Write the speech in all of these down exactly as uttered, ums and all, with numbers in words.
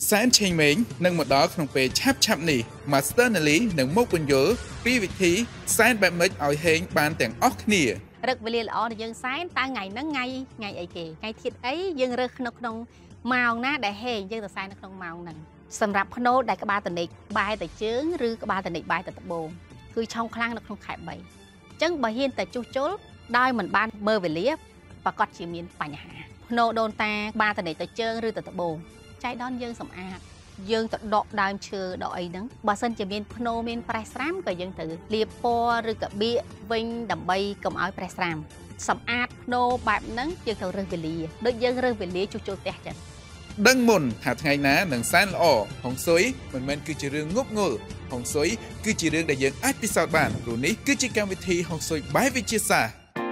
Sáng chênh mến, nâng một đó không về chắp chắp nì, Master nà lý nâng mốc bình dỗ, vì vị thí, sáng bạp mếch ỏi hên bàn tèng óc nìa. Rất vì lẽ là dân sáng ta ngày nắng ngày, ngày ấy kì, ngày thiệt ấy dân rất nông nông màu ná đại hên dân ta sáng nông nông màu nâng. Sầm rạp nô đại các ba tần nịch bài tại chướng, rư các ba tần nịch bài tại tập bồn. Cứ trong khăn nông nông khải bày. Chân bà hiên tại chú chốt, đôi mình ban mơ về liếp và có chỉ miền bánh hạ. Nô đôn ta ba tần nịch tại chướng, rư tại tập bồn. Trái đón dân sầm ạt. Dương tự đọc đàm chư đọ ấy nâng. Bà sân chỉ miền phô miền Presram của dân tự liệp po rư cả bịa vinh đầm bay cầm áo Presram. Sầm ạt nô bạp nâng dân tự rơi về lìa. Đôi dân rơi về lìa chú chú tẹt chân. Đăng môn hạt ngày ná nâng sáng lõ, hồng xối, mình men cứ chỉ rương ngốc ngủ. Hồng xối cứ chỉ rương đại dân ách bí sao bản, rồi ní cứ chỉ cam vị thi hồng xối bái vị chia xa.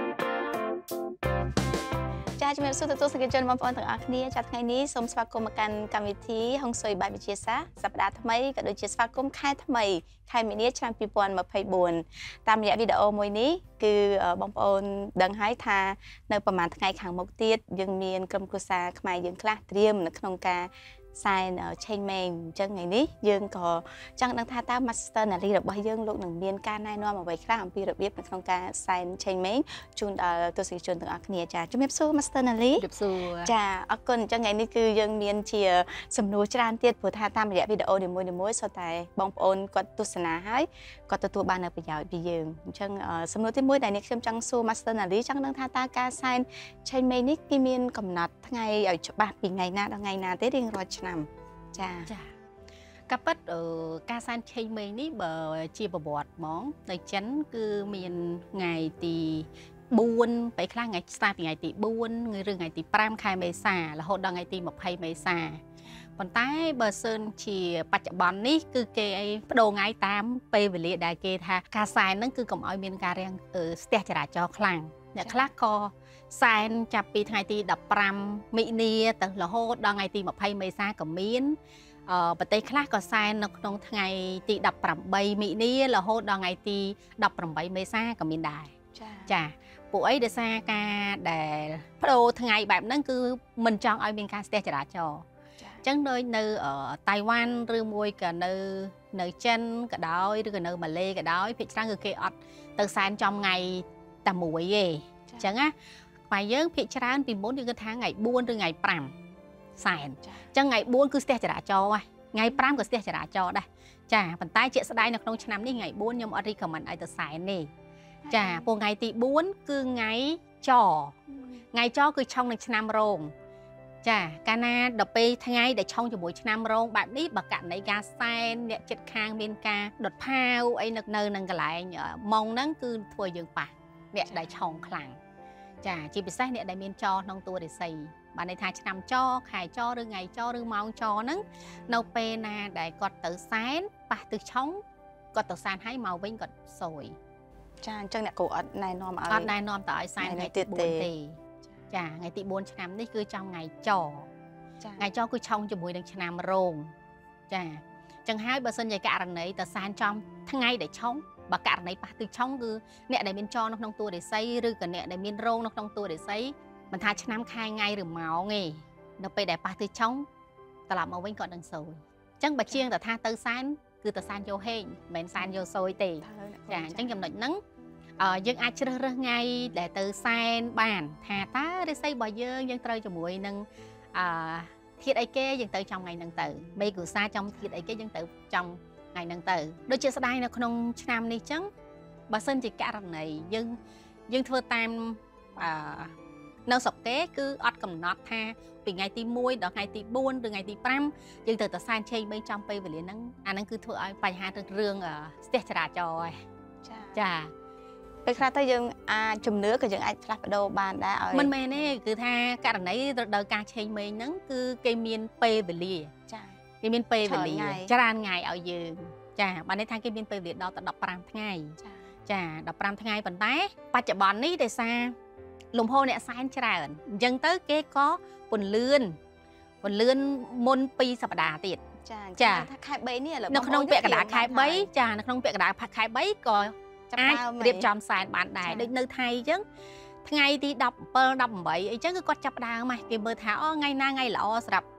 ចាជំរាបសួរទៅទស្សនិកជនបងប្អូនទាំងអស់គ្នាចាថ្ងៃនេះសូមស្វាគមន៍មកកាន់កម្មវិធីហុងស៊ុយបែបវិទ្យាសាស្ត្រសប្តាហ៍ថ្មីក៏ដូចជាស្វាគមន៍ខែថ្មីខែមីនាឆ្នាំ ពីរពាន់ម្ភៃបួន តាមរយៈវីដេអូមួយនេះគឺបងប្អូនដឹងហើយថានៅប្រហែលថ្ងៃខាងមុខទៀតយើងមានក្រុមគ្រួសារខ្មែរយើងខ្លះត្រៀមនៅក្នុងការ សែនឆេងម៉េងអញ្ចឹងថ្ងៃនេះយើងក៏ចង់ដឹងថាតើ Master Nali របស់យើងលោកនឹងមានការណែនាំអ្វីខ្លះអំពីរបៀបនៅក្នុងការសែនឆេងម៉េងជូនដល់ទស្សនិកជនទាំងអស់គ្នាចាជំរាបសួរ Master Nali ជំរាបសួរចាអរគុណអញ្ចឹងថ្ងៃនេះគឺយើងមានជាសំណួរច្រើនទៀតព្រោះថាតាមរយៈវីដេអូនីមួយៗសុទ្ធតែបងប្អូនគាត់ទស្សនាហើយគាត់ទទួលបាននូវប្រយោជន៍ពីយើងអញ្ចឹងសំណួរទីមួយដែលនេះខ្ញុំចង់សួរ Master Nali ចង់ដឹងថាតើការសែនឆេងម៉េងនេះគេមានកំណត់ថ្ងៃឲ្យច្បាស់ពីថ្ងៃណាដល់ថ្ងៃណាទេរៀងរាល់ឆ្នាំ ចាចាកាពិតការសែនឆេងម៉េងនេះបើជាប្រវត្តិហ្មងនៅចិនគឺមានថ្ងៃទី បួន ពេលខ្លះថ្ងៃស្តាពីថ្ងៃទី បួន ឬថ្ងៃទី ប្រាំ ខែមេសារហូតដល់ថ្ងៃទី ម្ភៃ មេសាប៉ុន្តែបើសិនជាបច្ចុប្បន្ននេះគឺគេឲ្យបដូរថ្ងៃតាមពេលវេលាដែលគេថាការសែនហ្នឹងគឺកុំឲ្យមានការរាំងស្ទះចរាចរណ៍ខ្លាំងអ្នកខ្លះក៏សែនចាប់ពីថ្ងៃទី ដប់ប្រាំ មិនិនាទៅរហូតដល់ថ្ងៃទី ម្ភៃ មេសាក៏មានប្រទេសខ្លះក៏សែននៅក្នុងថ្ងៃទី ដប់ប្រាំបី មិនិនារហូតដល់ថ្ងៃទី ដប់ប្រាំបី មេសាក៏មានដែរចាពួកអីដោយសារការដែលបដូរថ្ងៃបែបហ្នឹងគឺមិនចង់ឲ្យមានការស្ទះចរាចរណ៍អញ្ចឹងដូចនៅតៃវ៉ាន់ឬមួយក៏នៅនៅចិនក៏ដោយឬក៏នៅម៉ាឡេក៏ដោយភាគច្រើនគឺគេអត់ទៅសែនចំថ្ងៃតែមួយទេអញ្ចឹងណាខ្មែរយើងភាគច្រើនពីមុនយើងគិតថាថ្ងៃ បួន ឬថ្ងៃ ប្រាំ សែនអញ្ចឹងថ្ងៃ បួន គឺស្ទះចរាចរណ៍ហើយថ្ងៃ ប្រាំ ក៏ស្ទះចរាចរណ៍ដែរចាប៉ុន្តែជាក់ស្ដែងនៅក្នុងឆ្នាំនេះថ្ងៃ បួន ខ្ញុំអត់ recommend ឲ្យទៅសែនទេចាពួកថ្ងៃទី បួន គឺថ្ងៃចថ្ងៃចគឺឆុងនឹងឆ្នាំរោងចាកាលណាដល់ពេលថ្ងៃដែលឆុងជាមួយឆ្នាំរោងបែបនេះបើករណីការសែនអ្នកចិត្តខាងមានការដុតផាវអីនៅនៅនឹងកន្លែងម៉ោងហ្នឹងគឺធ្វើយើងប៉ះអ្នកដែលឆុងខ្លាំងចាជាពិសេសអ្នកដែលមានចក្នុងតួរិស័យបានន័យថាឆ្នាំចខែចឬថ្ងៃចឬម៉ោងចហ្នឹងនៅពេលណាដែលគាត់ទៅសែនប៉ះទិសឆុងគាត់ទៅសែនហើយមកវិញគាត់សួយចាអញ្ចឹងអ្នកគ្រូអត់ណែនាំឲ្យអត់ណែនាំទៅឲ្យសែនថ្ងៃទី បួន ទេចាថ្ងៃទី បួន ឆ្នាំនេះគឺចំថ្ងៃចថ្ងៃចគឺឆុងជាមួយនឹងឆ្នាំរោងចាអញ្ចឹងហើយបើសិនជាករណីទៅសែនចំថ្ងៃដែលឆុងបើករណីប៉ះទិសឆុងគឺអ្នកដែលមានចនៅក្នុងតួរិស័យឬក៏អ្នកដែលមានរោងនៅក្នុងតួរិស័យមិនថាឆ្នាំខែថ្ងៃឬម៉ោងទេនៅពេលដែលប៉ះទិសឆុងត្រឡប់មកវិញគាត់នឹងសួយអញ្ចឹងបើជាងទៅថាទៅសែនគឺទៅសែនយកហេងមិនមែនសែនយកសួយទេចាអញ្ចឹងចំណុចហ្នឹងយើងអាចជ្រើសរើសថ្ងៃដែលទៅសែនបានថាតើរិស័យរបស់យើងយើងត្រូវជាមួយនឹងអឺធាតុអីគេយើងទៅចំថ្ងៃហ្នឹងទៅមេគ្រួសារចំធាតុអីគេយើងទៅចំថ្ងៃហ្នឹងទៅដូចជាស្ដាយនៅក្នុងឆ្នាំនេះអញ្ចឹងបើសិនជាករណីយើងយើងធ្វើតាមអឺនៅស្រុកគេគឺអត់កំណត់ថាពីថ្ងៃទី មួយ ដល់ថ្ងៃទី បួន ឬថ្ងៃទី ប្រាំ យើងទៅទៅសែនឆេងបីចំពេលវេលាហ្នឹងអាហ្នឹងគឺធ្វើឲ្យបញ្ហារឿងស្ទះចរាចរណ៍ហើយចាពេលខ្លះទៅយើងអាចជំនឿក៏យើងអាចផ្លាស់ប្ដូរបានដែរឲ្យមិនមែនទេគឺថាករណីរដូវកាលឆេងម៉េងហ្នឹងគឺគេមានពេលវេលាចាគេមានពេលវេលាច្រើនថ្ងៃឲ្យយើងចាបានន័យថាគេមានពេលវេលាដល់ទៅ ដប់ប្រាំ ថ្ងៃចា ដប់ប្រាំ ថ្ងៃប៉ុន្តែបច្ចុប្បន្ននេះដោយសារលំហូរអ្នកសែនច្រើនអញ្ចឹងទៅគេក៏ពន្លឿនពន្លឿនមុន ពីរ សប្តាហ៍ទៀតចាថាខែ បី នេះនៅក្នុងពាក់កណ្ដាលខែ បី ចានៅក្នុងពាក់កណ្ដាលខែ បី ក៏អាចរៀបចំសែនបានដែរដូចនៅថៃអញ្ចឹងថ្ងៃទី ដប់ប្រាំ ដប់ប្រាំ អីចឹងគឺគាត់ចាប់ដើមមកគេមើលថាអូថ្ងៃណាថ្ងៃល្អសម្រាប់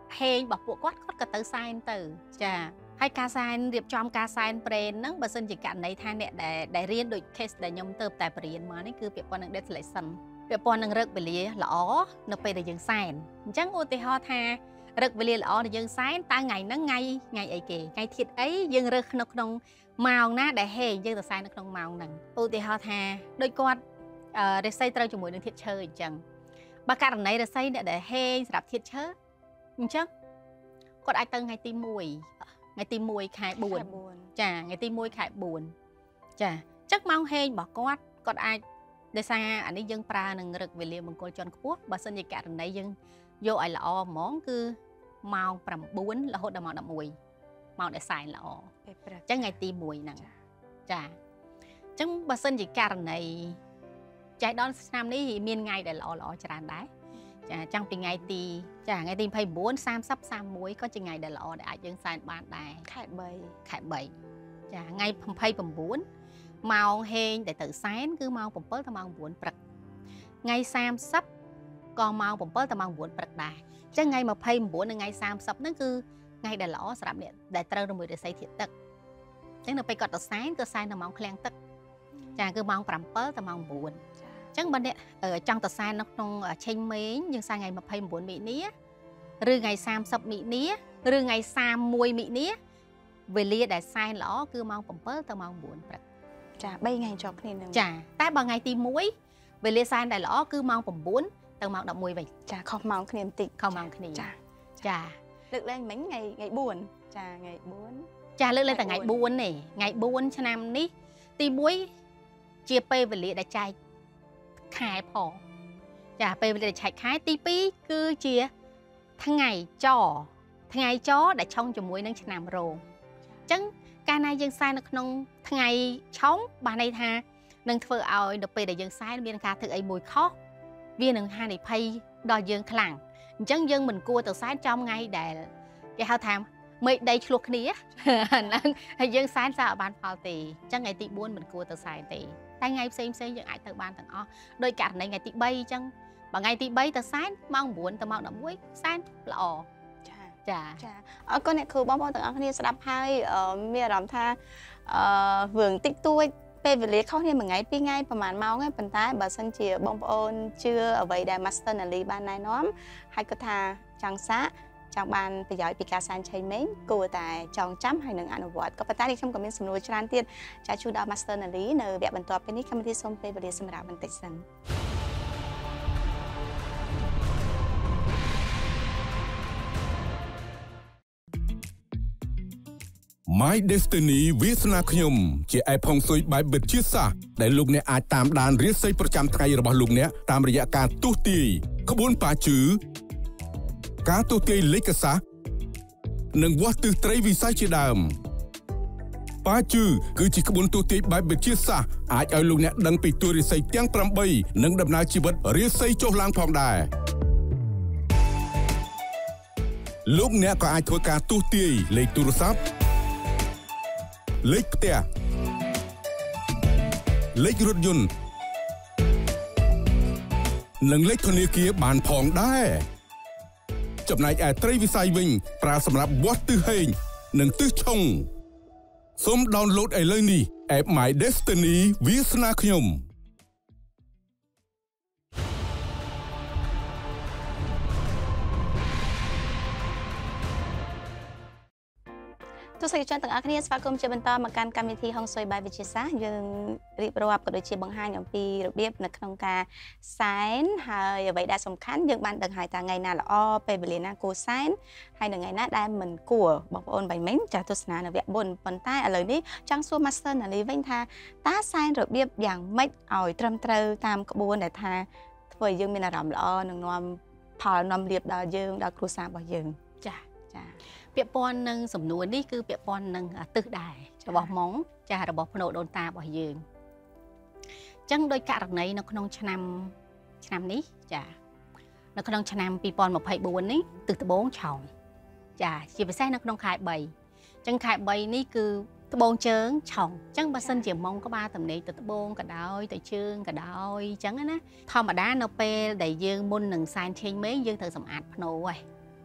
hên bảo bộ quát quát cả tới sai từ chà hay ca sai điệp trong ca sai brain nắng bà sinh chỉ cạn này than nè để để riêng đôi case để nhom tơ tại brain mà nó cứ việc quan năng death lesson việc quan năng rực về lìa lõ nó phải để dừng sai chẳng ô tê ho tha rực về lìa lõ để dừng sai ta ngày nó ngay ngày ấy kì ngày thiệt ấy dừng rực nó không màu na để hề dừng sai nó không màu nằng ô tê ho tha đôi quát để xây trâu cho mỗi đứa thiệt chơi chẳng bà cả này để xây để hề sạp thiệt chớ chắc còn ai tân ngày tim mùi ngày tim mùi khai buồn chà ngày tim mùi khai buồn chà chắc mong hên bỏ quát còn ai để xa anh ấy dân pra nâng rực về liền bằng cô chọn quốc bà xin gì cả này dân vô ai là o món cứ màu cầm bốn là hốt đầm màu đậm mùi màu để xài là o chắc ngày tim mùi nè chà chắc bà xin gì cả này trái đón năm ní thì miên ngày để lọ lọ tràn đá chà trongពីថ្ងៃទីចាថ្ងៃទីยี่สิบสี่ สามสิบ สามสิบเอ็ดក៏ជាថ្ងៃដែលល្អដែលអាចយើងសែនបានដែរខែ3ខែ3ចាថ្ងៃยี่สิบเก้าម៉ោងហេងដែលទៅសែនគឺម៉ោងsevenទៅម៉ោងnineព្រឹកថ្ងៃ三十ក៏ម៉ោងsevenទៅម៉ោងnineព្រឹកដែរអញ្ចឹងថ្ងៃยี่สิบเก้าនិងថ្ងៃ三十ហ្នឹងគឺថ្ងៃដែលល្អសម្រាប់អ្នកដែលត្រូវជាមួយរាសីធាតុទឹកអញ្ចឹងនៅពេលគាត់ទៅសែនគឺសែននៅម៉ោងឃ្លាំងទឹកចាគឺម៉ោងsevenទៅម៉ោងnineចឹងបើអ្នកចង់ទៅសែននៅក្នុងឆេញមេងយើងសែនថ្ងៃยี่สิบเก้าមិនិនាឬថ្ងៃสามสิบមិនិនាឬថ្ងៃสามสิบเอ็ดមិនិនាវេលាដែលសែនល្អគឺម៉ោងsevenទៅម៉ោងnineព្រឹកចាthreeថ្ងៃជាប់គ្នានឹងចាតែបើថ្ងៃទីoneវេលាសែនដែលល្អគឺម៉ោងnineទៅម៉ោងelevenវិញចាខុសម៉ោងគ្នាបន្តិចខុសម៉ោងគ្នាចាចាលើកលែងមិញថ្ងៃថ្ងៃfourចាថ្ងៃfourចាលើកលែងតែថ្ងៃfourនេះថ្ងៃfourឆ្នាំនេះទីoneជាពេលវេលាដែលចែកខែផងចាពេលវេលាឆែកខែទីtwoគឺជាថ្ងៃចថ្ងៃចដែលឆុងជាមួយនឹងឆ្នាំរោងអញ្ចឹងកាលណាយើងសែននៅក្នុងថ្ងៃឆុងបានន័យថានឹងធ្វើឲ្យនៅពេលដែលយើងសែនមានការធ្វើអីមួយខុសវានឹងហានិភ័យដល់យើងខ្លាំងអញ្ចឹងយើងមិនគួរទៅសែនចំថ្ងៃដែលគេហៅថាមេឃដីឆ្លោះគ្នាហ្នឹងហើយយើងសែនសារឲ្យបានផលទេអញ្ចឹងថ្ងៃទីfourមិនគួរទៅសែនទេតែថ្ងៃផ្សេងផ្សេងយើងអាចទៅបានទាំងអស់ដោយករណីថ្ងៃទីthreeអញ្ចឹងបើថ្ងៃទីthreeទៅសែនម៉ោងnineទៅម៉ោងelevenសែនល្អចាចាចាអរគុណអ្នកគ្រូបងប្អូនទាំងអស់គ្នាស្ដាប់ហើយមានអារម្មណ៍ថាអឺរឿងតិចតួចពេលវេលាខុសគ្នាមួយថ្ងៃពីរថ្ងៃប្រហែលម៉ោងឯងប៉ុន្តែបើសិនជាបងប្អូនជឿអ្វីដែល Master Nali បានណែនាំហើយគាត់ថាចង់សាកចង់បានប្រយោជន៍ពីការសែនឆេញមេងគួរតែចងចាំហើយនឹងអនុវត្តក៏ប៉ុន្តែនេះខ្ញុំក៏មានសំណួរច្រើនទៀតចាជួយដល់ Master Nali នៅវគ្គបន្ទាប់ពីនេះកម្មវិធីសូមពេលវេលាសម្រាប់បន្តិចសិន My Destiny វាសនាខ្ញុំជាអេផុងស៊ុយបែបបិទជាសាសដែលលោកអ្នកអាចតាមដានរាសីប្រចាំថ្ងៃរបស់លោកអ្នកតាមរយៈការទស្សន៍ទាយក្បួនប៉ាជឺការទស្សន៍ទាយលេខសាសនិងវាស់ទិសត្រីវិស័យជាដើមប៉ាជឺគឺជាក្បួនទស្សន៍ទាយបែបបិទជាសាសអាចឲ្យលោកអ្នកដឹងពីតួរាសីទាំងeightនិងដំណើរជីវិតរាសីចុះឡើងផងដែរលោកអ្នកក៏អាចធ្វើការទស្សន៍ទាយលេខទូរស័ព្ទ លេខផ្ទះលេខរថយន្តនិងលេខធនាគារបានផងដែរចំណែកឯត្រីវិស័យវិញប្រើសម្រាប់វាស់ទិសហេងនិងទិសឆុងសូមដោនឡូតឥឡូវនេះ App My Destiny វាសនាខ្ញុំទស្សនិកជនទាំងអស់គ្នាស្វាគមន៍ជាបន្តមកកាន់កម្មវិធីហុងស៊ុយបាយវិទ្យាសាស្ត្រយើងរៀបរាប់ក៏ដូចជាបង្ហាញអំពីរបៀបនៅក្នុងការសែនហើយអ្វីដែលសំខាន់យើងបានដឹងហើយថាថ្ងៃណាល្អពេលវេលាណាគួរសែនហើយនៅថ្ងៃណាដែលមិនគួរបងប្អូនបាញ់មិញចាស់ទស្សនានៅវគ្គbốnប៉ុន្តែឥឡូវនេះចង់សួរ Master Nali វិញថាតើសែនរបៀបយ៉ាងម៉េចឲ្យត្រឹមត្រូវតាមក្បួនដែលថាធ្វើឲ្យយើងមានអារម្មណ៍ល្អនិងនាំផលនាំលាភដល់យើងដល់គ្រួសាររបស់យើងចាចា ពាក់ព័ន្ធនឹងសំណួរនេះគឺពាក់ព័ន្ធនឹងទិសដែររបស់ម៉ុងចាស់របស់ភ្នូដូនតារបស់យើងអញ្ចឹងដោយករណីនៅក្នុងឆ្នាំឆ្នាំនេះចានៅក្នុងឆ្នាំtwo thousand twenty-fourនេះទិសត្បូងឆោមចាជាពិសេសនៅក្នុងខែthreeអញ្ចឹងខែthreeនេះគឺត្បូងជើងឆោមអញ្ចឹងបើសិនជាម៉ុងក្បាលតំណេកទៅត្បូងក៏ដោយទៅជើងក៏ដោយអញ្ចឹងណាធម្មតានៅពេលដែលយើងមុននឹងសែនឆេងមេយើងត្រូវសម្អាតភ្នូហើយ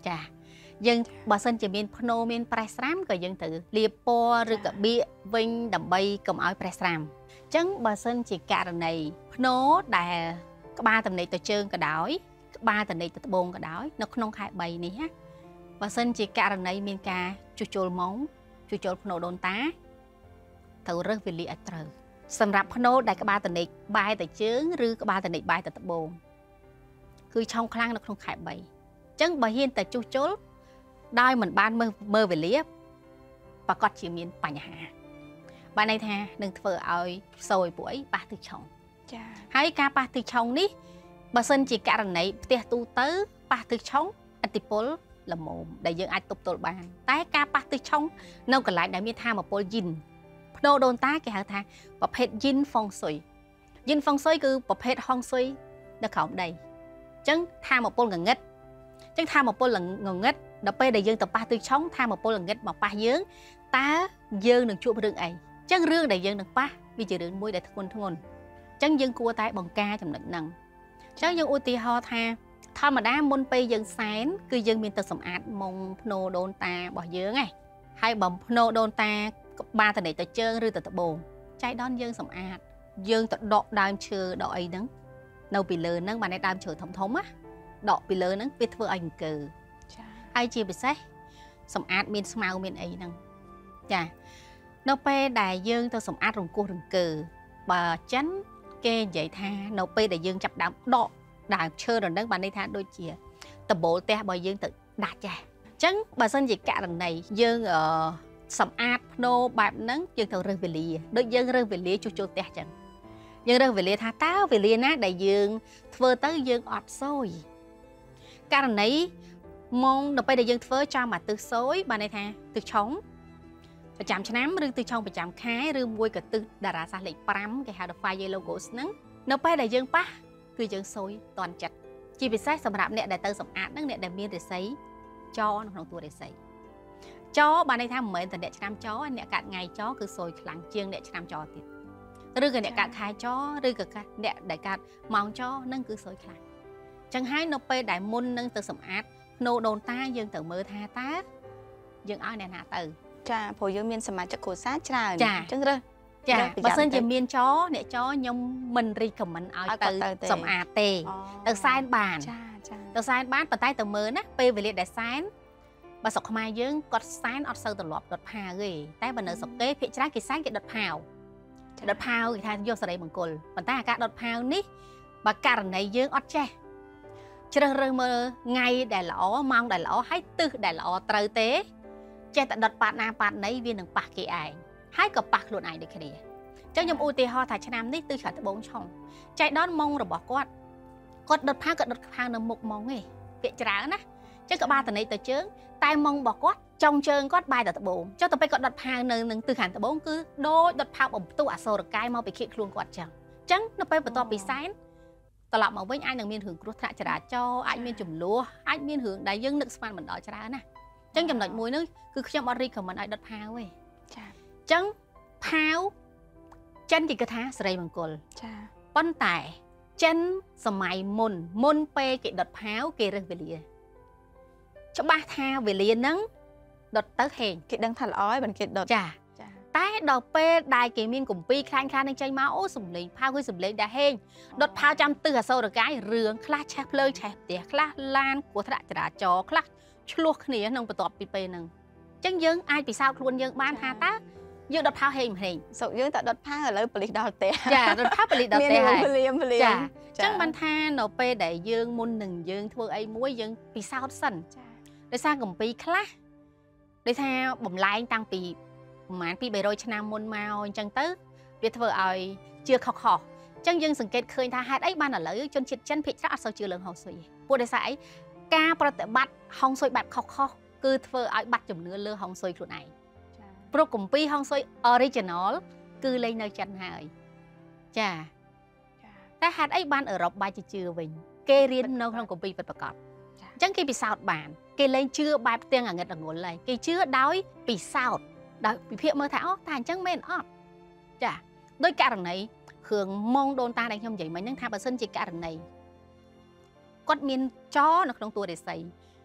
ចាយើងបើសិនជាមានភ្នោមានប្រេះស្រាំក៏យើងត្រូវលាបពណ៌ឬក៏បៀកវិញដើម្បីកុំឲ្យប្រេះស្រាំអញ្ចឹងបើសិនជាករណីភ្នោដែលក្បាលតំណេកទៅជើងក៏ដោយក្បាលតំណេកទៅត្បូងក៏ដោយនៅក្នុងខែបីនេះណាបើសិនជាករណីមានការជួសជុលម៉ងជួសជុលភ្នោដូនតាត្រូវរើសវេលាឲ្យត្រូវសម្រាប់ភ្នោដែលក្បាលតំណេកបែរទៅជើងឬក្បាលតំណេកបែរទៅត្បូងគឺឆោងខ្លាំងនៅក្នុងខែបីអញ្ចឹងបើហ៊ានតែជួសជុលដោយមិនបានមើលមើលវេលាប្រកាសជាមានបញ្ហាបានន័យថានឹងធ្វើឲ្យផ្សោយពួកអីប៉ះទិឆុងចាហើយការប៉ះទិឆុងនេះបើសិនជាករណីផ្ទះទូទៅប៉ះទិឆុងឥទ្ធិពលល្មមដែលយើងអាចទប់ទល់បានតែការប៉ះទិឆុងនៅកន្លែងដែលមានថាមពលយិនភ្នោដូនតាគេហៅថាប្រភេទយិនហ្វុងស៊ុយយិនហ្វុងស៊ុយគឺប្រភេទហុងស៊ុយនៅក្រោមដីអញ្ចឹងថាមពលងងឹតអញ្ចឹងថាមពលងងឹតដល់ពេលដែលយើងទៅប៉ះទិឆុងថាមពលងងឹតមកប៉ះយើងតើយើងនឹងជួបរឿងអីអញ្ចឹងរឿងដែលយើងនឹងប៉ះវាជារឿងមួយដែលធ្ងន់ធ្ងរអញ្ចឹងយើងគួរតែបង្ការចំណុចហ្នឹងអញ្ចឹងយើងឧទាហរណ៍ថាធម្មតាមុនពេលយើងសែនគឺយើងមានទឹកសម្អាតមុងភ្នោដូនតារបស់យើងឯងហើយបំភ្នោដូនតាក្បាលតនេទៅជើងឬទៅត្បូងចៃដន្យយើងសម្អាតយើងទៅដកដើមឈើដកអីហ្នឹងនៅពីលើហ្នឹងបានតែដើមឈើធំធំណាដកពីលើហ្នឹងវាធ្វើឲ្យអង្គើចាហើយជាពិសេសសម្អាតមានស្មៅមានអីហ្នឹងចានៅពេលដែលយើងទៅសម្អាតរង្គោះរង្គើបើចិនគេនិយាយថានៅពេលដែលយើងចាប់ដើមដកដើមឈើរហ្នឹងបានន័យថាដូចជាដបូលផ្ទះរបស់យើងទៅដាច់ចាអញ្ចឹងបើសិនជាករណីយើងអឺសម្អាតភ្នោបែបហ្នឹងយើងត្រូវរើសវេលាដូចយើងរើសវេលាជួសជុលផ្ទះអញ្ចឹងយើងរើសវេលាថាតើវេលាណាដែលយើងធ្វើទៅយើងអត់សូយករណីម៉ងនៅពេលដែលយើងធ្វើចាំមកទិសសូយបានន័យថាទិសឆុងប្រចាំឆ្នាំឬទិសឆុងប្រចាំខែឬមួយក៏ទិសតារាសាស្ត្រលេខប្រាំគេហៅថា Fire Logos ហ្នឹងនៅពេលដែលយើងប៉ះគឺយើងសូយតន់ចិត្តជាពិសេសសម្រាប់អ្នកដែលទៅសម្អាតហ្នឹងអ្នកដែលមានរាសីចនៅក្នុងតួរាសីចបានន័យថាមិនមែនតែអ្នកឆ្នាំចអ្នកកាត់ថ្ងៃចគឺសូយខ្លាំងជាងអ្នកឆ្នាំចទៀតឬក៏អ្នកកាត់ខែចឬក៏អ្នកដែលកាត់ម៉ោងចហ្នឹងគឺសូយខ្លាំងចឹងហើយនៅពេលដែលមុននឹងទៅសម្អាតភ្នោដូនតាយើងត្រូវមើលថាតើយើងឲ្យអ្នកណាទៅចាព្រោះយើងមានសមាជិកគ្រួសារច្រើនអញ្ចឹងរើសចាបើសិនជាមានចអ្នកចខ្ញុំមិនរីកមិនឲ្យទៅសម្អាតទេទៅសែនបានចាចាទៅសែនបានប៉ុន្តែទៅមើលណាពេលវេលាដែលសែនបើស្រុកខ្មែរយើងគាត់សែនអត់សូវទម្លាប់ដុតផាវទេតែបើនៅស្រុកគេភាគច្រើនគេសែនគេដុតផាវដុតផាវគេថាយកសេរីមង្គលប៉ុន្តែអាការដុតផាវនេះបើករណីយើងអត់ចេះជ្រើសរើសមើលថ្ងៃដែលល្អម៉ោងដែលល្អហើយទិសដែលល្អត្រូវទេចេះតែដុតប៉ាតណាប៉ាតណីវានឹងប៉ះគេឯងហើយក៏ប៉ះខ្លួនឯងដូចគ្នាអញ្ចឹងខ្ញុំឧទាហរណ៍ថាឆ្នាំនេះទិសខាងត្បូងឆុងចៃដន្យម៉ងរបស់គាត់គាត់ដុតផាវគាត់ដុតផាវនៅមុខម៉ងទេពាក្យច្រើនណាអញ្ចឹងក៏បានតនីទៅជើងតែម៉ងរបស់គាត់ចុងជើងគាត់បែរទៅត្បូងចុះទៅពេលគាត់ដុតផាវនៅនឹងទិសខាងត្បូងគឺដូចដុតផាវបំផ្ទុះអសូរកាយមកពីខៀកខ្លួនគាត់អញ្ចឹងអញ្ចឹងនៅពេលបន្ទាប់ពីសែនត្រឡប់មកវិញអាចនឹងមានរឿងគ្រោះថ្នាក់ចរាចរណ៍អាចមានចំនួនអាចមានរឿងដែលយើងនឹកស្មានមិនដល់ច្រើនណាអញ្ចឹងចំណុចមួយនោះគឺខ្ញុំអត់រីកមិនឲ្យដុតផាវទេចាអញ្ចឹងផាវចិនគេគិតថាសិរីមង្គលចាប៉ុន្តែចិនសម័យមុនមុនពេលគេដុតផាវគេរើសវេលាច្បាស់ថាវេលាហ្នឹងដុតទៅហេងគេដឹងថាល្អហើយមិនគេដុតចាតែដល់ពេលដែលគេមានគម្ពីរខ្លាញ់ខ្លានឹងចេញមកអូសំលេងផាវគឺសំលេងដែលហេងដុតផាវចាំទិសអសូរកាយរឿងខ្លះឆេះភ្លើងឆេះផ្ទះខ្លះឡានគ្រោះថ្នាក់ចរាចរណ៍ខ្លះឆ្លោះគ្នាក្នុងបន្ទាប់ពីពេលហ្នឹងអញ្ចឹងយើងអាចពិសោធន៍ខ្លួនយើងបានថាតើយើងដុតផាវហេងមិនហេងសុកយើងតែដុតផាវឥឡូវប៉ូលីសដល់ផ្ទះចាដុតផាវប៉ូលីសដល់ផ្ទះហើយភ្លាមភ្លាមចាអញ្ចឹងបានថានៅពេលដែលយើងមុននឹងយើងធ្វើអីមួយយើងពិសោធន៍សិនចាដោយសារគម្ពីរខ្លះដោយថាបំលែងតាំងពីប្រហែលពី300ឆ្នាំមុនមកអញ្ចឹងទៅវាធ្វើឲ្យជឿខុសខុសអញ្ចឹងយើងសង្កេតឃើញថាហេតុអីបានឥឡូវជនជាតិចិនភាគច្រើនអត់សូវជឿលើហុងស៊ុយពួកដោយសារអីការប្រតិបត្តិហុងស៊ុយបែបខុសខុសគឺធ្វើឲ្យបាត់ជំនឿលើហុងស៊ុយខ្លួនឯងចាព្រោះគម្ពីរហុងស៊ុយ original គឺលេងនៅចិនហើយចាតែហេតុអីបានអឺរ៉ុបបែរជាជឿវិញគេរៀននៅក្នុងគម្ពីរពិតប្រាកដអញ្ចឹងគេពិសោធន៍បានគេលែងជឿបែបផ្ទាំងអាងឹតអងុលហើយគេជឿដោយពិសោធន៍ដោយពិភាក្សាមើលថាអូតែអញ្ចឹងមែនអត់ចាដោយករណីគ្រឿងម៉ងដូនតាដែលខ្ញុំនិយាយមិញហ្នឹងថាបើសិនជាករណីគាត់មានចនៅក្នុងតួរាសី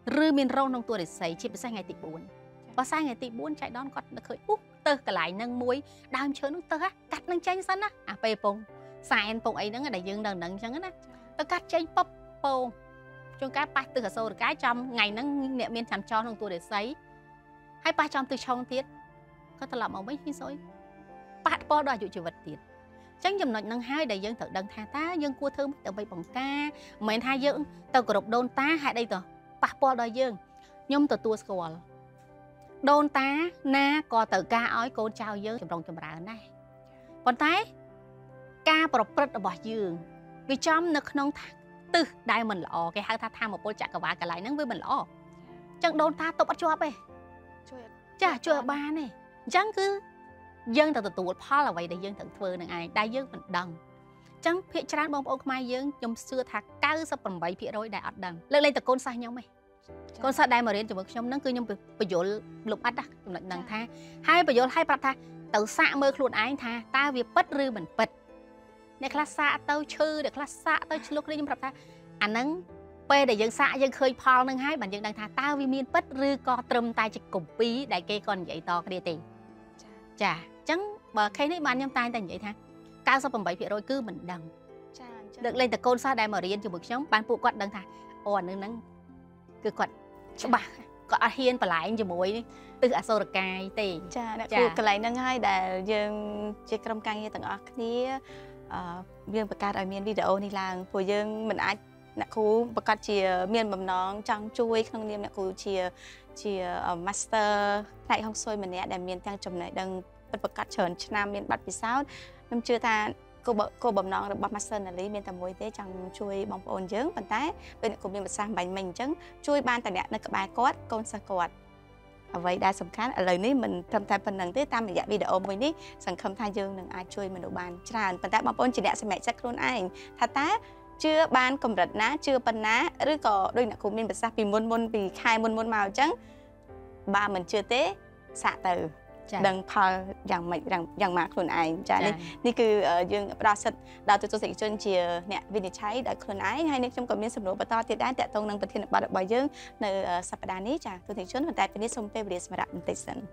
rư miền râu nông tua để xây chỉ bị sai ngày tị bốn và sai ngày tị bốn chạy đón con được khởi úp tơ cả lại nâng muối đam chơi nó tơ á cắt nâng chanh sẵn á à pe pong sai anh pong ấy nó đại dương đằng đằng chẳng á tơ cắt chanh pop pong trong cái ba từ cả sâu cái trong ngày nâng niệm miền chằm cho nông tua để xây hay ba trong từ trong tiết có thể làm ở mấy khi rồi ba po đòi dụ chịu vật tiết chẳng dùm nói nâng hai đại dương thợ đằng thà ta dương cua thơm tờ bay bồng ca mền hai dương tàu cổ độc đôn ta hai đây tờ ba po đòi dương nhôm tờ tua squall đôn ta na co tờ ca ói cô trao dương chồng rồng chồng rạ này còn tái ca bọc bật ở bỏ dương vì trong nó không tư đại mình lọ cái hai tha tham một bộ chặt cả vả cả lại nâng với mình lọ chẳng đôn ta tụt bắt cho bê chả chưa ba này chẳng cứ dân từ từ phá là vậy để dân thận phơi này ai đại dân mình đằng chẳng phía trán bông ông mai dân trong xưa thạc cao sắp bằng bảy phía rồi đại ọt đằng lên lên từ con sai nhau mày con sai đại mà đến trong trong nó cứ nhung bị dỗ lục ắt đắc trong lạnh đằng tha hai bị dỗ hai bạc tha từ xa mơ luôn ái tha ta việc bất rư mình bật để class xa tao chư để class xa tao lúc đi nhung bạc tha anh nắng pe để dân xa dân khơi phò nâng hai bạn dân đằng tha tao vì miên bất rư co trâm tay chỉ cùng pí đại kê con vậy to cái tiền chà chẳng mà khi nãy bạn nhâm tay ta vậy tha cao sau bằng bảy phía rồi cứ mình đằng được lên từ côn xa đại mà riêng cho bực sống bạn phụ quạt đằng thà ồ nương nắng cứ quạt bà có hiên và lại cho muối từ ở sâu được cài tiền chà phụ cái lại nâng hai để dương chơi cầm căng như tầng ở kia dương bạc cát ở miền video này là của dương mình ai nè cú bạc cát chia miền bầm nón trăng chui không niệm nè cú chia chia master lại không xôi mình nè để miền tăng trồng này đang bật bật cắt chởn nam miền bát bị sao năm chưa ta cô bờ cô bầm nón được bắp master là lý miền tầm muối thế chẳng chui bông ôn dướng bàn tay bên này cũng miền bát sang bánh mình chấn chui ban tại nè nó cả bài cốt con sa cốt vậy đa sầm khán ở lời ní mình tham thay phần năng tới tam mình dạy video mới ní sản khâm thay dương đừng ai chui mình đồ bàn tràn bàn tay bông ôn chỉ nè sẽ mẹ chắc luôn anh thà tá chưa ban cầm rật ná chưa pan ná rồi có đôi nè cũng miền bát sang vì môn môn vì khai môn môn màu chấn ba mình chưa té xạ từ đừng phơiอย่างไม่อย่างอย่างมากคนไอจ้ะนี่นี่คือยังปราศดาวตัวตัวสิจนเชียเนี่ยวินิจฉัยได้คนไอให้ในช่วงก่อนมีสำนวนประต่อติดได้แต่ตรงนั้นประเทศบาร์บอยยังในสัปดาห์นี้จ้ะตัวสิจนมันแต่เป็นนิสมเปเบรีสมาระมันติดสัน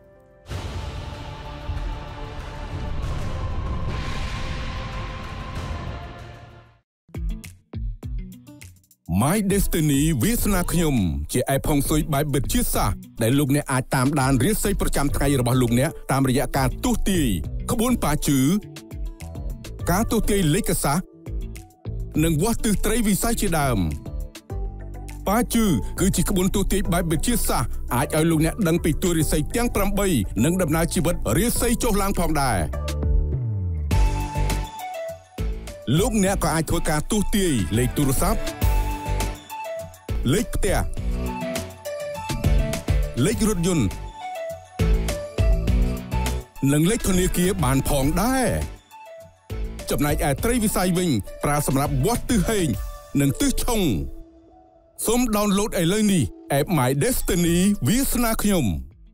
My Destiny វាសនាខ្ញុំជាឯផុងស៊ុយបាយបិទជាសាសដែលលោកអ្នកអាចតាមដានរាសីប្រចាំថ្ងៃរបស់លោកអ្នកតាមរយៈការទស្សន៍ទាយក្បួនប៉ាជឺការទស្សន៍ទាយលេខសាស្ត្រនិងវាស់ទិសត្រីវិស័យជាដើមប៉ាជឺគឺជាក្បួនទស្សន៍ទាយបាយបិទជាសាសអាចឲ្យលោកអ្នកដឹងពីតួរាសីទាំងប្រាំបីនិងដំណើរជីវិតរាសីចុះឡើងផងដែរលោកអ្នកក៏អាចធ្វើការទស្សន៍ទាយលេខទូរស័ព្ទលេខផ្ទះលេខរថយន្តនិងលេខធនាគារបានផងដែរចំណែកឯត្រីវិស័យវិញប្រើសម្រាប់វាស់ទិសហេងនិងទិសឆុងសូមដោនឡូតឥឡូវនេះ App My Destiny វាសនាខ្ញុំ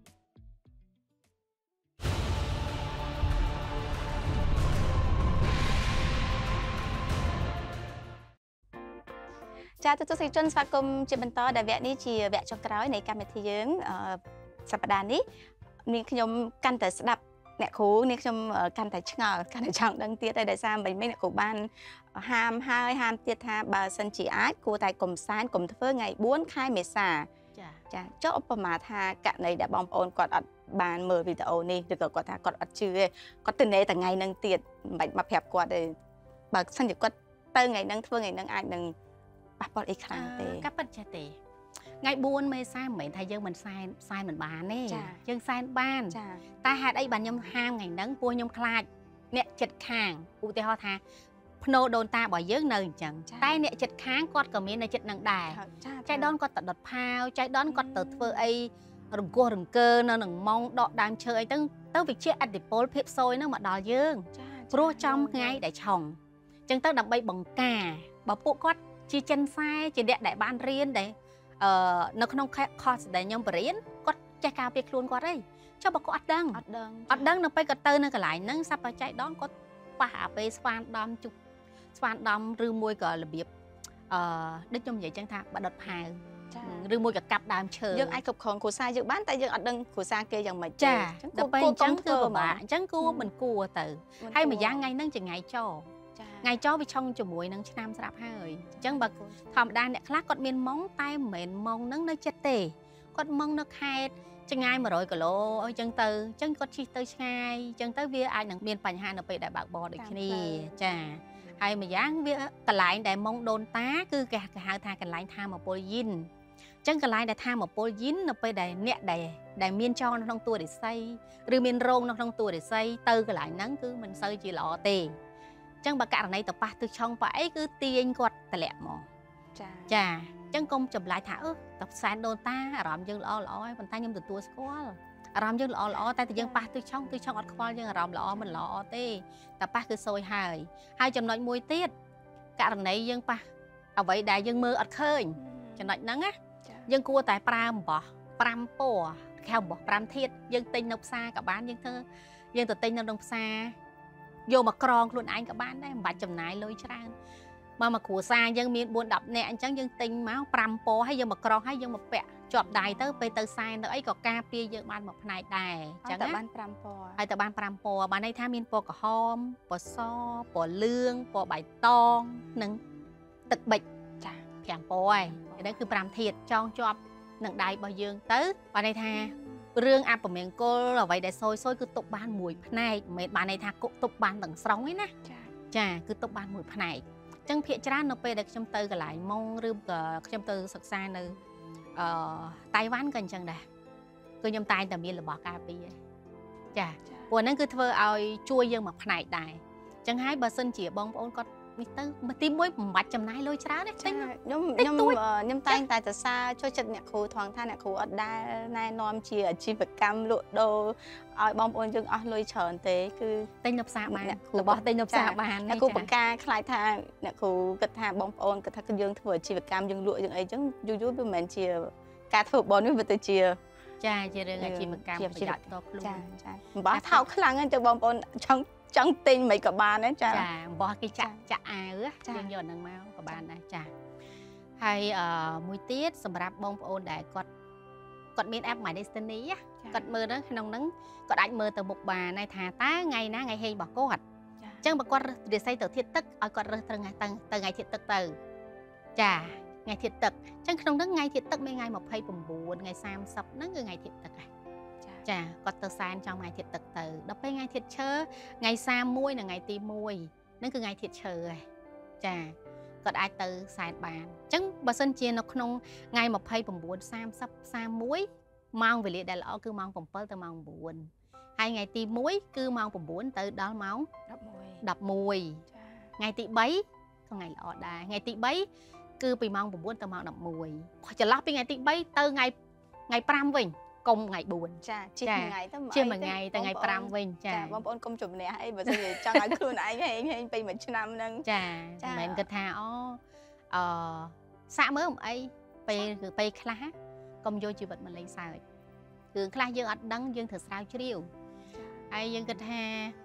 ចាទស្សនិកជនស្វាគមន៍ជាបន្តដែលវគ្គនេះជាវគ្គចុងក្រោយនៃកម្មវិធីយើងសប្តាហ៍នេះនាងខ្ញុំកាន់តែស្ដាប់អ្នកគ្រូនាងខ្ញុំកាន់តែឆ្ងល់កាន់តែចង់ដឹងទៀតហើយដោយសារមិនមែនអ្នកគ្រូបានហាមហើយហាមទៀតថាបើសិនជាអាចគួរតែកុំសានកុំធ្វើថ្ងៃបួនខែមេសាចាចាចុះឧបមាថាករណីដែលបងប្អូនគាត់អត់បានមើលវីដេអូនេះឬក៏គាត់ថាគាត់អត់ជឿទេគាត់ទៅនៅតែថ្ងៃហ្នឹងទៀតមិនបាច់មកប្រាប់គាត់ទេបើសិនជាគាត់ទៅថ្ងៃហ្នឹងធ្វើថ្ងៃហ្នឹងអាចនឹងប៉ះពាល់អីខ្លាំងទេកាពិតចេះទេថ្ងៃបួនមេសាមិនមែនថាយើងមិនសែនសែនមិនបានទេយើងសែនបានតែហេតុអីបានខ្ញុំហាមថ្ងៃហ្នឹងពួកខ្ញុំខ្លាចអ្នកចិត្តខាងឧទាហរណ៍ថាភ្នោដូនតារបស់យើងនៅអញ្ចឹងតែអ្នកចិត្តខាងគាត់ក៏មាននៅចិត្តនឹងដែរចៃដនគាត់ទៅដុតផាវចៃដនគាត់ទៅធ្វើអីរង្គោះរង្គើនៅនឹងម៉ងដកដើមឈើអីទៅទៅវិជាអតិពលភាពសយហ្នឹងមកដល់យើងព្រោះចំថ្ងៃដែលឆុងអញ្ចឹងទៅដើម្បីបង្ការបើពួកគាត់ជាចិនខ្សែជាអ្នកដែលបានរៀនដែលអឺនៅក្នុងខុសដែលខ្ញុំបរៀនគាត់ចេះការពារខ្លួនគាត់ទេចុះបើគាត់អត់ដឹងអត់ដឹងអត់ដឹងនៅពេលគាត់ទៅនៅកន្លែងហ្នឹងសប្បចៃដនគាត់ប៉ះអាពេលស្វានដំជុកស្វានដំឬមួយក៏របៀបអឺដូចខ្ញុំនិយាយចឹងថាបើដុតផាវឬមួយក៏កាប់ដើមឈើយើងអាចគ្រប់គ្រងគ្រួសារយើងបានតែយើងអត់ដឹងគ្រួសារគេយ៉ាងម៉េចចាដល់ពេលអញ្ចឹងគឺពិបាកអញ្ចឹងគួរមិនគួរទៅហើយម្យ៉ាងថ្ងៃហ្នឹងជាថ្ងៃចថ្ងៃចវាឆុងជាមួយនឹងឆ្នាំស្រាប់ហើយអញ្ចឹងបើធម្មតាអ្នកខ្លះគាត់មានម៉ងតែមិនមែនម៉ងហ្នឹងនៅចិត្តទេគាត់ម៉ងនៅខេត្តចម្ងាយមួយរយគីឡូអញ្ចឹងទៅអញ្ចឹងគាត់ជិះទៅឆ្ងាយអញ្ចឹងទៅវាអាចនឹងមានបញ្ហានៅពេលដែលបើកបរដូចគ្នាចាហើយម្យ៉ាងវាកន្លែងដែលម៉ងដូនតាគឺគេហៅថាកន្លែងថាមពលយិនអញ្ចឹងកន្លែងដែលថាមពលយិននៅពេលដែលអ្នកដែលដែលមានចងនៅក្នុងតួរិស័យឬមានរោងនៅក្នុងតួរិស័យទៅកន្លែងហ្នឹងគឺមិនសូវជាល្អទេអញ្ចឹងបើករណីទៅប៉ះទិសឆុងប៉ះអីគឺទាញគាត់តម្លាក់មកចាចាអញ្ចឹងកុំចម្លែកថាអឺតសែនដូនតាអារម្មណ៍យើងល្អល្អហើយប៉ុន្តែខ្ញុំទទួលស្គាល់អារម្មណ៍យើងល្អល្អតែតែយើងប៉ះទិសឆុងទិសឆុងអត់ខ្វល់យើងអារម្មណ៍ល្អមិនល្អទេតែប៉ះគឺសួយហើយហើយចំណុចមួយទៀតករណីយើងប៉ះអ្វីដែលយើងមើលអត់ឃើញចំណុចហ្នឹងណាយើងគួរតែប្រើអំបោះប្រាំពណ៌ខែអំបោះប្រាំធាតុយើងទិញនៅផ្សារក៏បានយើងធ្វើយើងទៅទិញនៅក្នុងផ្សារយកមកក្រងខ្លួនឯងក៏បានដែរមិនបាច់ចំណាយលុយច្រើនបើមកគ្រួសារយើងមានបួនដប់នាក់អញ្ចឹងយើងទិញមកប្រាំពណ៌ហើយយើងមកក្រងហើយយើងមកពាក់ជាប់ដៃទៅពេលទៅសែនទៅអីក៏ការពារយើងបានមួយផ្នែកដែរអញ្ចឹងបានប្រាំពណ៌ហើយទៅបានប្រាំពណ៌បានន័យថាមានពណ៌ក្រហមពណ៌សពណ៌លឿងពណ៌បៃតងនិងទឹកប៊ិចចាប្រាំពណ៌ហើយនេះគឺប្រាំធាតុចងជាប់នឹងដៃរបស់យើងទៅបានន័យថារឿងអពមង្គលអ្វីដែលសយសយគឺទុកបានមួយផ្នែកមិនមែនបានន័យថាទុកបានទាំងស្រុងទេណាចាចាគឺទុកបានមួយផ្នែកអញ្ចឹងភាគច្រើននៅពេលដែលខ្ញុំទៅកន្លែងម៉ុងឬក៏ខ្ញុំទៅសិក្សានៅអឺតៃវ៉ាន់ក៏អញ្ចឹងដែរគឺខ្ញុំតែងតែមានរបស់ការពារចាព្រោះហ្នឹងគឺធ្វើឲ្យជួយយើងមួយផ្នែកដែរអញ្ចឹងហើយបើសិនជាបងប្អូនគាត់នេះទៅទីមួយមិនបាច់ចំណាយលុយច្រើនទេខ្ញុំខ្ញុំខ្ញុំខ្ញុំតែងតែសរសើរជួយចិត្តអ្នកគ្រូថងថាអ្នកគ្រូអត់ដែលណែនាំជាអាជីវកម្មលក់ដូរឲ្យបងប្អូនយើងអស់លុយច្រើនទេគឺទិញនៅផ្សារបានរបស់ទិញនៅផ្សារបានអ្នកគ្រូបង្ការខ្លាចថាអ្នកគ្រូគិតថាបងប្អូនគិតថាយើងធ្វើអាជីវកម្មយើងលក់យើងអីចឹងយូរយូរវាមិនមែនជាការធ្វើបននេះវាទៅជាចាជារឿងអាជីវកម្មប្រយោជន៍តខ្លួនចាចាមិនបាថោកខ្លាំងទេបងប្អូនចង់ចង់ទិញមិនក៏បានដែរចាចាអំបោះគេចាក់ចាក់អាវយើងយកហ្នឹងមកក៏បានដែរចាហើយអឺមួយទៀតសម្រាប់បងប្អូនដែលគាត់គាត់មាន app My Destiny គាត់មើលនៅក្នុងហ្នឹងគាត់អាចមើលទៅមុខបានហើយថាតើថ្ងៃណាថ្ងៃហេងរបស់គាត់អញ្ចឹងបើគាត់រិស័យទៅធាតុទឹកឲ្យគាត់រើសទៅថ្ងៃទៅថ្ងៃធាតុទឹកទៅចាថ្ងៃធាតុទឹកអញ្ចឹងក្នុងហ្នឹងថ្ងៃធាតុទឹកមានថ្ងៃម្ភៃប្រាំបួនថ្ងៃសាមសិបហ្នឹងគឺថ្ងៃធាតុទឹកហើយចាគាត់ទៅសែនចំថ្ងៃធាតុទឹកទៅដល់ពេលថ្ងៃធាតុឈើថ្ងៃសាមមួយនិងថ្ងៃទីមួយហ្នឹងគឺថ្ងៃធាតុឈើហើយចាគាត់អាចទៅសែនបានអញ្ចឹងបើសិនជានៅក្នុងថ្ងៃម្ភៃប្រាំបួន សាមសិប សាមមួយម៉ោងវេលាដែលល្អគឺម៉ោងប្រាំពីរទៅម៉ោងបួនហើយថ្ងៃទីមួយគឺម៉ោងប្រាំបួនទៅដល់ម៉ោងដប់មួយថ្ងៃទីបីក៏ថ្ងៃល្អដែរថ្ងៃទីបីគឺពីម៉ោងប្រាំបួនទៅម៉ោងដប់មួយចន្លោះពីថ្ងៃទីបីទៅថ្ងៃថ្ងៃប្រាំវិញកុំថ្ងៃបួនចាជិះមួយថ្ងៃទៅជិះមួយថ្ងៃទៅថ្ងៃប្រាំវិញចាបងប្អូនកុំជំនះអីបើសិនជាចង់ឲ្យខ្លួនឯងហេងហេងពីមួយឆ្នាំហ្នឹងចាមិនមែនគិតថាអូអឺសាក់មើលមិនអីពេលគឺពេលខ្លះកុំយកជីវិតមកលេងសើចរឿងខ្លះយើងអត់ដឹងយើងត្រូវស្រាវជ្រាវហើយយើងគិតថា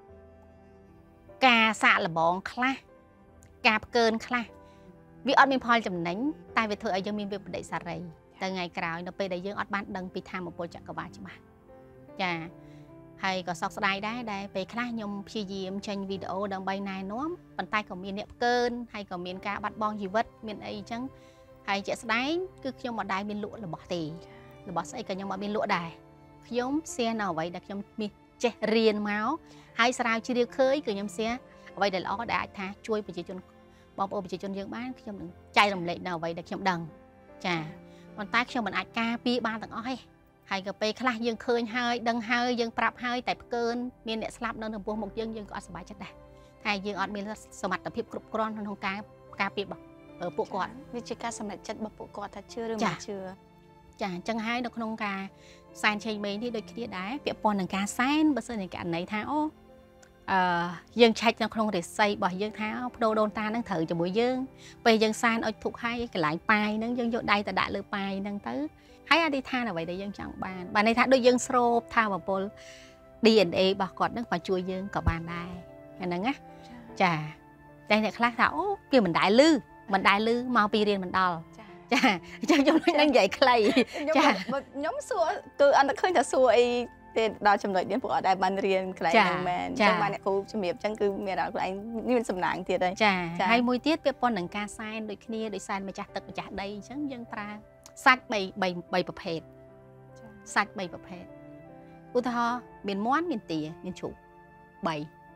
ការសាក់លបងខ្លះការផ្កើនខ្លះវាអត់មានផលចំណេញតែវាធ្វើឲ្យយើងមានវិបដិសារីទៅថ្ងៃក្រោយនៅពេលដែលយើងអត់បានដឹងពីធម៌ពលចក្រវាឡច្បាស់ចាហើយក៏សោកស្ដាយដែរដែលពេលខ្លះខ្ញុំព្យាយាមចេញវីដេអូដើម្បីណែនាំប៉ុន្តែក៏មានអ្នកផ្កើនហើយក៏មានការបាត់បង់ជីវិតមានអីអញ្ចឹងហើយជាក់ស្ដែងគឺខ្ញុំអត់ដែលមានលក់របស់ទេរបស់ស្អីក៏ខ្ញុំអត់មានលក់ដែរខ្ញុំសៀនៅអ្វីដែលខ្ញុំមានចេះរៀនមកហើយស្រាវជ្រាវឃើញគឺខ្ញុំសៀអ្វីដែលល្អដែលអាចថាជួយប្រជាជនបងប្អូនប្រជាជនយើងបានខ្ញុំនឹងចែករំលែកនៅអ្វីដែលខ្ញុំដឹងចាប៉ុន្តែខ្ញុំមិនអាចការពារបានទាំងអស់ទេហើយក៏ពេលខ្លះយើងឃើញហើយដឹងហើយយើងប្រាប់ហើយតែផ្កើនមានអ្នកស្លាប់នៅចំពោះមុខយើងយើងក៏អត់សប្បាយចិត្តដែរតែយើងអត់មានសមត្ថភាពគ្រប់គ្រាន់ក្នុងការការពាររបស់ពួកគាត់វាជាការសម្រេចចិត្តរបស់ពួកគាត់ថាជឿឬមិនជឿចាអញ្ចឹងហើយនៅក្នុងការសែនឆេងមេនេះដូចគ្នាដែរពាក់ព័ន្ធនឹងការសែនបើសិនជាករណីថាអូអឺយើងឆែកនៅក្នុងរិស័យរបស់យើងថាបដូរដូនតាហ្នឹងត្រូវជាមួយយើងពេលយើងសែនអុជធុកហើយកន្លែងប៉ាយហ្នឹងយើងយកដៃទៅដាក់លើប៉ាយហ្នឹងទៅហើយអធិដ្ឋានអ្វីដែលយើងចង់បានបានន័យថាដូចយើងស្រូបថាមពល ឌី អេន เอ របស់គាត់ហ្នឹងក៏ជួយយើងក៏បានដែរអាហ្នឹងណាចាតែអ្នកខ្លះថាអូគេមិនដែលលឺមិនដែលលឺមកពីរៀនមិនដល់ចាចឹងចំណុចហ្នឹងនិយាយខ្លីចាខ្ញុំសួរគឺអត់ឃើញថាសួរអីទេដល់ចំណុចនេះពួកអត់ដែលបានរៀនកន្លែងហ្នឹងមែនចឹងបានអ្នកគ្រូជំរាបចឹងគឺមានដល់ខ្លួនឯងមានសំណាងទៀតហើយចាហើយមួយទៀតពាក់ព័ន្ធនឹងការសែនដូចគ្នាដោយសែនម្ចាស់ទឹកម្ចាស់ដីអញ្ចឹងយើងប្រើសាច់3 3ប្រភេទសាច់3ប្រភេទឧទាហរណ៍មានមាន់មានទាមានជ្រូក3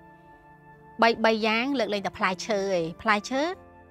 3 3យ៉ាងលើកលែងតែផ្លែឈើឯងផ្លែឈើ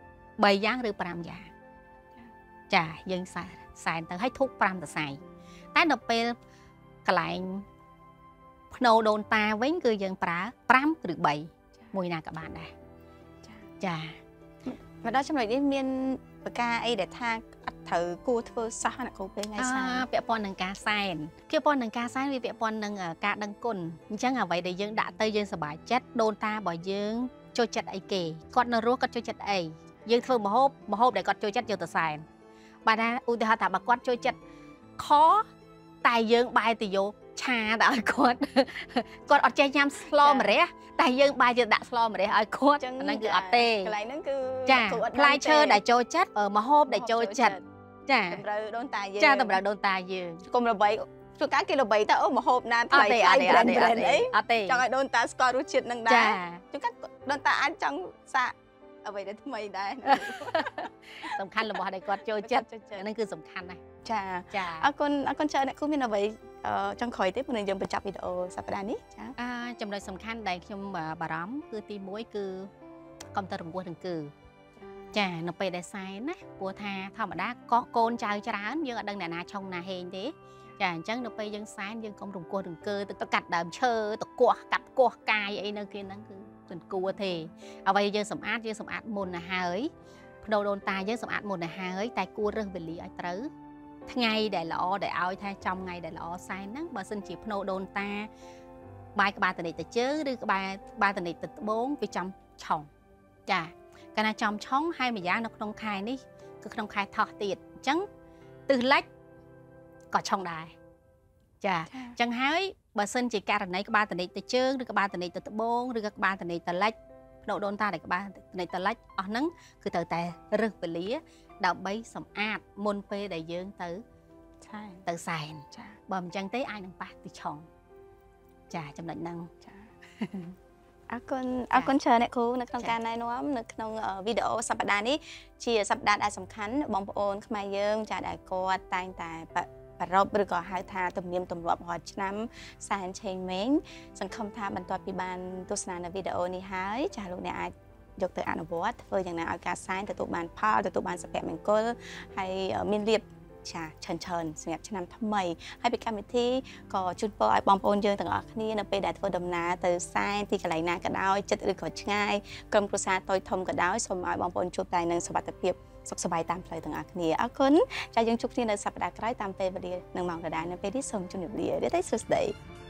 3យ៉ាងឬ5យ៉ាងចាយើងសែនសែនទៅឲ្យធូប5សរសៃតែដល់ពេលកន្លែងភ្នោដូនតាវិញគឺយើងប្រើ5ឬ3មួយណាក៏បានដែរចាមកដល់ចំណុចនេះមានប្រការអីដែលថាអត់ត្រូវគួរធ្វើសោះអ្នកគ្រូពេលថ្ងៃសែនពាក់ព័ន្ធនឹងការសែនពាក់ព័ន្ធនឹងការសែនវាពាក់ព័ន្ធនឹងការដឹងគុណអញ្ចឹងអ្វីដែលយើងដាក់ទៅយើងសប្បាយចិត្តដូនតារបស់យើងចូលចិត្តអីគេគាត់នៅរស់គាត់ចូលចិត្តអីយើងធ្វើម្ហូបម្ហូបដែលគាត់ចូលចិត្តយកទៅសែនបាទថាឧទាហរណ៍ថាបើគាត់ចូលចិត្តខតែយើងបែរទៅយកឆាទៅឲ្យគាត់គាត់អត់ចេះញ៉ាំស្លម្រះតែយើងបែរទៅដាក់ស្លម្រះឲ្យគាត់ហ្នឹងគឺអត់ទេកន្លែងហ្នឹងគឺចាផ្លែឈើដែលចូលចិត្តម្ហូបដែលចូលចិត្តចាតម្រូវដូនតាយើងចាតម្រូវដូនតាយើងកុំល្បីជួនកាលគេល្បីតែអូម្ហូបណាថ្លៃថ្លៃអត់ទេអត់ទេអត់ទេចង់ឲ្យដូនតាស្គាល់រសជាតិហ្នឹងដែរជួនកាលដូនតាអាចចង់សាកអ្វីដែលថ្មីដែរសំខាន់របស់ដែលគាត់ចូលចិត្តហ្នឹងគឺសំខាន់ណាស់ចាចាអរគុណអរគុណច្រើនអ្នកគ្រូមានអ្វីចង់ក្រោយទេព្រោះយើងបញ្ចប់វីដេអូសប្តាហ៍នេះចាអឺចំណុចសំខាន់ដែលខ្ញុំបារម្ភគឺទីមួយគឺកុំទៅរង្គោះរង្គើចានៅពេលដែលសែនណាព្រោះថាធម្មតាកោះកូនចៅច្រើនយើងអត់ដឹងអ្នកណាឆុងណាហេងទេចាអញ្ចឹងនៅពេលយើងសែនយើងកុំរង្គោះរង្គើទៅកាត់ដើមឈើទៅគោះកាត់គោះកាយអីនៅគេហ្នឹងគឺមិនគួរទេអ្វីយើងសម្អាតយើងសម្អាតមុនទៅហើយភ្នោដូនតាយើងសម្អាតមុនទៅហើយតែគួររើសវេលាឲ្យត្រូវថ្ងៃដែលល្អដែលឲ្យថាចំថ្ងៃដែលល្អសែនហ្នឹងបើសិនជាភ្នោដូនតាបាយក្បាលតនិចទៅជើឬក្បាលក្បាលតនិចទៅត្បូងវាចំឆុងចាកាលណាចំឆុងហើយម្យ៉ាងនៅក្នុងខែនេះគឺក្នុងខែថោះទៀតអញ្ចឹងទិសលិចក៏ឆុងដែរចាអញ្ចឹងហើយបើសិនជាករណីក្បាលតនិចទៅជើងឬក្បាលតនិចទៅត្បូងឬក៏ក្បាលតនិចទៅលិចភ្នោដូនតាដែលក្បាលតនិចទៅលិចអស់ហ្នឹងគឺត្រូវតែរើសវេលាដើម្បីសម្អាតមុនពេលដែលយើងទៅទៅសែនចាបើមិនចឹងទេអាចនឹងប៉ះទីឆុងចាចំណុចហ្នឹងចាអរគុណអរគុណច្រើនអ្នកគ្រូនៅក្នុងការណែនាំនៅក្នុងវីដេអូសប្តាហ៍នេះជាសប្តាហ៍ដែលសំខាន់បងប្អូនខ្មែរយើងចាដែលគាត់តែងតែប្ររពឬក៏ហៅថាទំនៀមទម្លាប់រាល់ឆ្នាំសែនឆេងម៉េងសង្ឃឹមថាបន្ទាប់ពីបានទស្សនានៅវីដេអូនេះហើយចាលោកអ្នកអាចយកទៅអនុវត្តធ្វើយ៉ាងណាឲ្យការសែនទទួលបានផលទទួលបានសុភមង្គលហើយមានលៀបចាច្រើនច្រើនសម្រាប់ឆ្នាំថ្មីហើយពីកម្មវិធីក៏ជូនពរឲ្យបងប្អូនយើងទាំងអស់គ្នានៅពេលដែលធ្វើដំណើរទៅសែនទីកន្លែងណាក៏ដោយចិត្តឬក៏ឆ្ងាយក្រុមគ្រួសារតូចធំក៏ដោយសូមឲ្យបងប្អូនជួបតែនឹងសុវត្ថិភាពសុខសប្បាយតាមផ្លូវទាំងអស់គ្នាអរគុណចាយើងជួបគ្នានៅសប្តាហ៍ក្រោយតាមពេលវេលានិងម៉ោងដដែលនៅពេលនេះសូមជម្រាបលារាត្រីសួស្តី